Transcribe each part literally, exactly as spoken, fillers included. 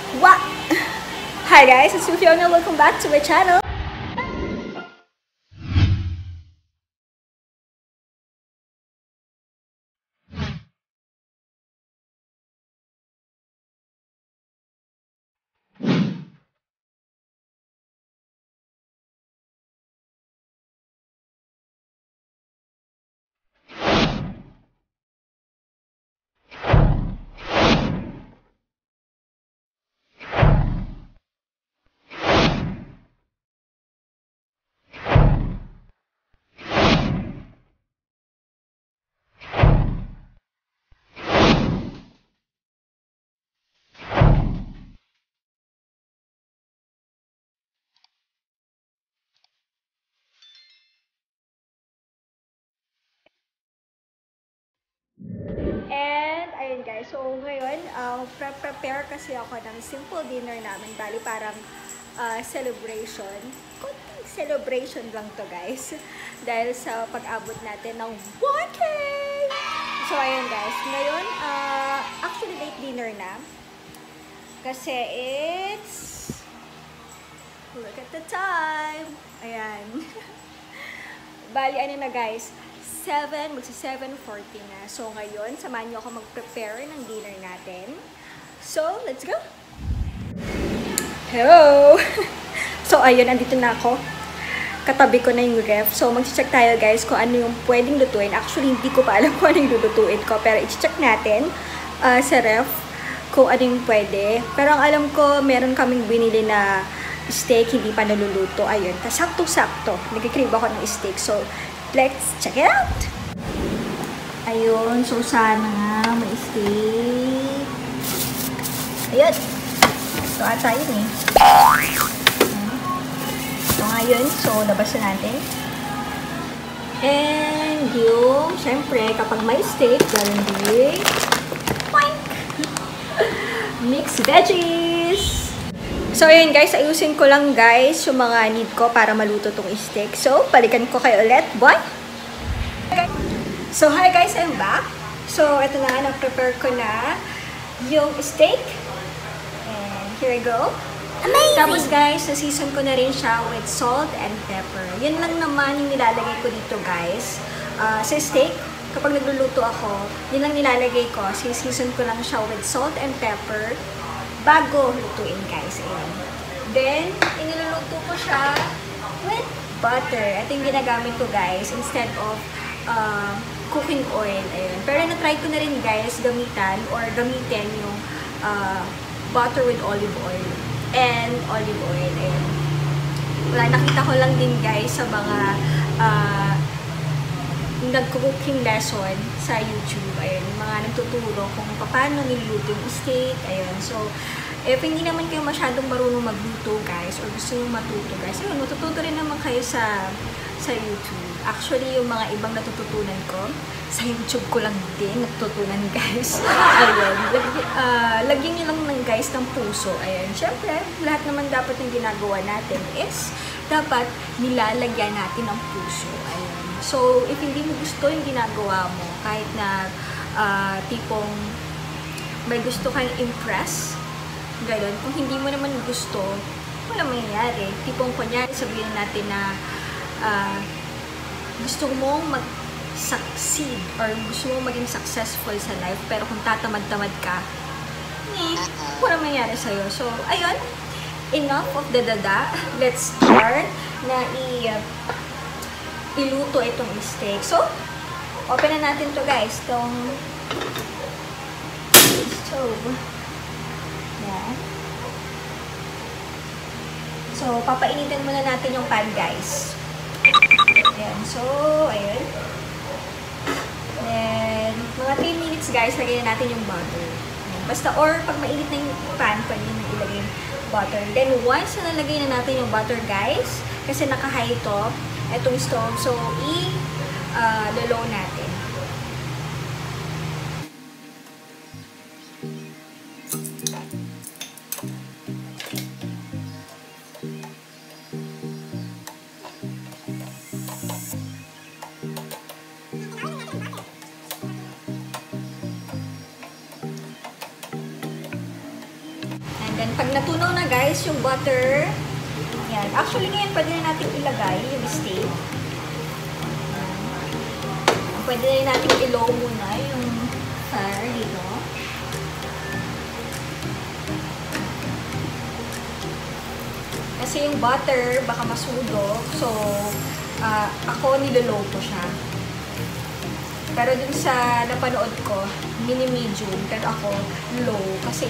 What? Hi guys, it's Fiona. Welcome back to my channel. And, ayun guys, so ngayon, uh, pre-prepare kasi ako ng simple dinner namin. Bali, parang uh, celebration. Konting celebration lang to guys. Dahil sa pag-abot natin ng one K! So, ayun guys, ngayon, uh, actually late dinner na. Kasi it's... Look at the time! Ayan. Bali, ano na guys, seven, magsi seven forty na. So, ngayon, samahan niyo ako mag-prepare ng dinner natin. So, let's go! Hello! So, ayun, andito na ako. Katabi ko na yung ref. So, mag-check tayo guys kung ano yung pwedeng lutuin. Actually, hindi ko pa alam kung ano yung lulutuin ko. Pero, i-check natin uh, sa ref kung ano yung pwede. Pero, ang alam ko, meron kaming binili na steak, hindi pa naluluto. Ayun, sakto-sakto. Nagkikrib ako ng steak. So, let's check it out! Ayun, so sana nga may steak. Ayun. Ito ata yun eh. So ngayon, so labas na natin. And yung, syempre, kapag may steak, gano'n din. Mixed veggies! So, ayun guys, ayusin ko lang guys yung mga need ko para maluto tong steak. So, balikan ko kayo ulit. Bye! So, hi guys, I'm back. So, ito na, na-prepare ko na yung steak. And here I go. Amazing! Tapos guys, na-season ko na rin siya with salt and pepper. Yun lang naman yung nilalagay ko dito guys. Uh, sa steak, kapag nagluluto ako, yun lang nilalagay ko. Si-season ko lang siya with salt and pepper bago lutuin guys. Ayan. Then, iniluluto ko siya with butter. Ito yung ginagamit ko guys instead of uh, cooking oil. Ayan. Pero na-try ko na rin guys gamitan or gamitin yung uh, butter with olive oil and olive oil. Ayan. Wala, nakita ko lang din guys sa mga uh, nag-cooking lesson sa YouTube. Ayun, mga nagtuturo kung paano niluto yung steak. Ayun, so, if hindi naman kayo masyadong marunong magluto, guys, or gusto nyo matuto, guys, ayun, matututo rin naman kayo sa sa YouTube. Actually, yung mga ibang natututunan ko, sa YouTube ko lang din natututunan, guys. Ayun, lag, uh, lagyan nyo lang ng, guys, ng puso. Ayun, syempre, lahat naman dapat yung ginagawa natin is, dapat nilalagyan natin ng puso. Ayun. So, if hindi mo gusto yung ginagawa mo, kahit na uh, tipong may gusto kang impress, gano'n, kung hindi mo naman gusto, wala mangyayari. Tipong kunyari, sabihin natin na uh, gusto mong mag-succeed or gusto mong maging successful sa life, pero kung tatamad-tamad ka, eh, wala mangyayari sa'yo. So, ayun, enough of the dada. Let's start na i- uh, iluto itong steak. So, open na natin to guys. Itong stove. Yan. So, papainitin muna natin yung pan guys. Ayan. So, ayun. Then, mga three minutes guys, lagyan na natin yung butter. Ayan. Basta, or pag mainit na yung pan, pwede na ilagay yung butter. Then, once na nalagay na natin yung butter guys, kasi naka-high ito, itong stove. So, i-low uh, natin. And Then, pag natunaw na guys, yung butter, yan. Actually, ngayon, pwede na natin ilagay yung steak. Pwede na natin i-low muna yung fire dito. Kasi yung butter, baka masudok. So, uh, ako nilolow ko siya. Pero dun sa napanood ko, mini-medium. Pero ako, low. Kasi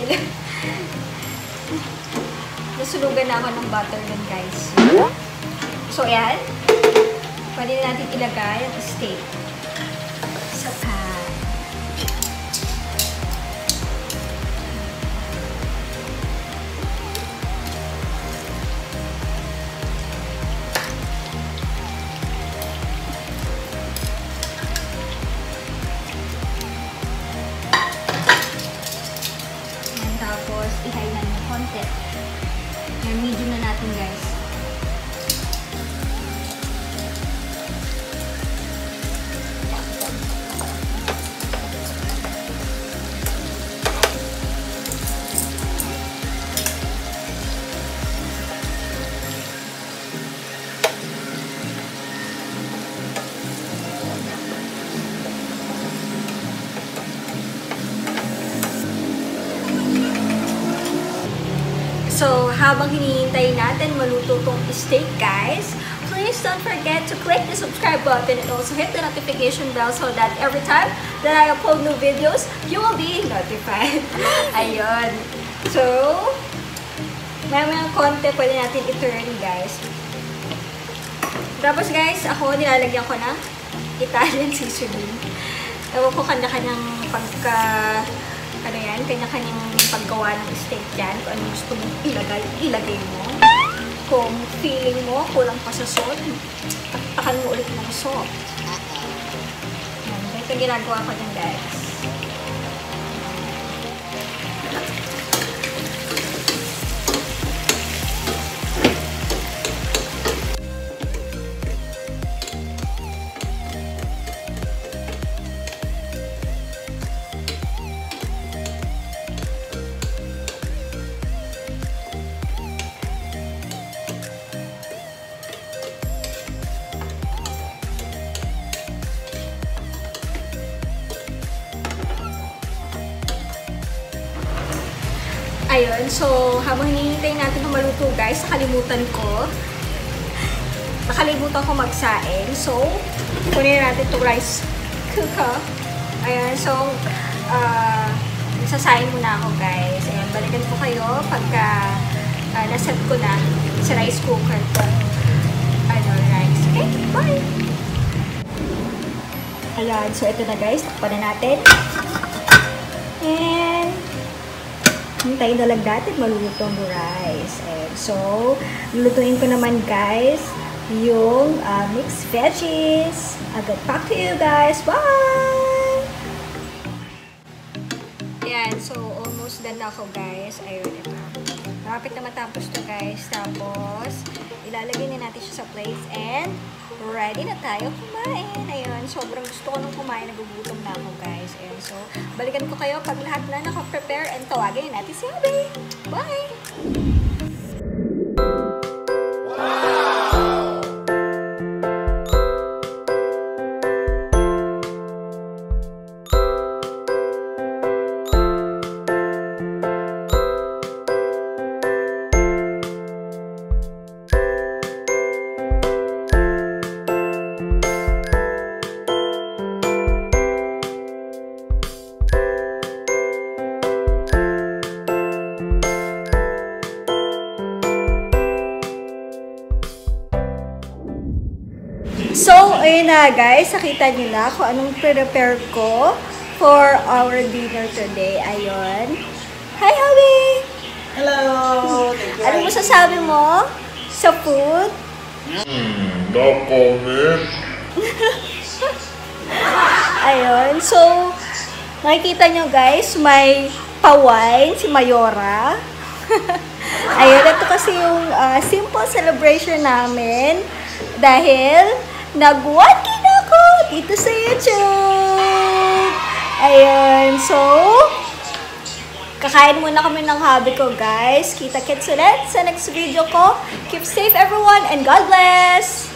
nasunugan na ako ng butter dun, guys. So, ayan. Pwede na natin ilagay ang steak sa pan. Tapos, i-high na ng konti. Yan, medium na natin, guys. So, habang hinihintay natin maluto tong steak, guys, please don't forget to click the subscribe button and also hit the notification bell so that every time that I upload new videos, you will be notified. Ayun. So, may-mayang konti pwede natin i-turn, guys. Tapos, guys, ako nilalagyan ko ng Italian seasoning. Ewan ko kanya-kanyang pagka... ano yan, kanya-kanyang paggawa ng steak dyan. Kung ano gusto mong ilagay, ilagay mo. Kung feeling mo, kulang pa sa salt, taktakan mo ulit ng salt. Yan, ito ginagawa ko dyan, guys. Ayun, so habang hinihintay natin na maluto, guys, nakalimutan ko. Nakalimutan ko magsaing. So, kunin natin itong rice cooker. Ayun, so, uh, sasaing muna ako, guys. Ayun, balikan ko kayo pagka uh, naset ko na sa rice cooker ko. Ano, rice. Okay, bye! Ayan, so ito na, guys. Takpan na natin. And hintayin na lang natin maluto ang rice. And so, lulutuin ko naman, guys, yung uh, mixed veggies. I'll get back to you, guys. Bye! Ayan, so almost done na ako, guys. Ayun, ito. Malapit na matapos to, guys. Tapos, ilalagay na natin siya sa plates and ready na tayo kumain. Ayun, sobrang gusto ko nung kumain. Nagugutom na ako, guys. Ayun, so, balikan ko kayo pag lahat na naka-prepare and tawagin natin si Abby. Bye! So, ayun na, guys. Nakita nyo na kung anong prepare ko for our dinner today. Ayun. Hi, Howie! Hello! Thank you. Ano masasabi mo sa food? Hmm, no comment. Ayun. So, nakikita nyo, guys, may pa-wine si Mayora. Ayun, ito kasi yung uh, simple celebration namin dahil nag-one K na ako dito sa YouTube. Ayun, so Kakain muna kami ng hobby ko, guys. Kita-kits ulit sa next video ko. Keep safe, everyone, and God bless!